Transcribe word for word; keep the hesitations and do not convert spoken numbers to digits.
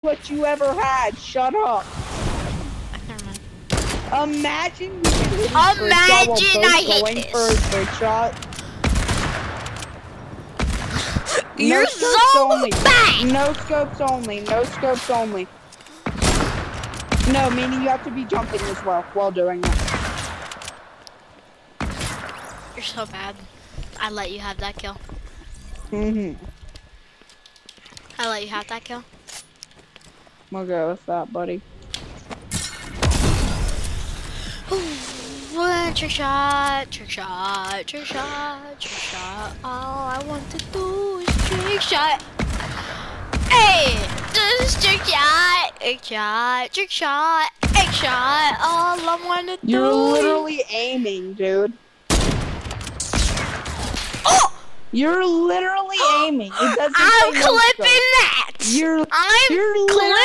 what you ever had. Shut up. Never mind. Imagine you could hit Imagine I hit going this. for a trick shot. You're no scopes so only. bad. No scopes only. No scopes only. No, meaning you have to be jumping as well while doing it. You're so bad. I let you have that kill. Mm-hmm. I let you have that kill. We'll go with that, buddy. One trick shot, trick shot, trick shot, trick shot. All I want to do is trick shot. Hey, just trick shot, trick shot, trick shot, trick shot. All I want to do. You're literally aiming, dude. Oh! You're literally aiming. It doesn't I'm say no clipping scope. that. You're I'm you're clipping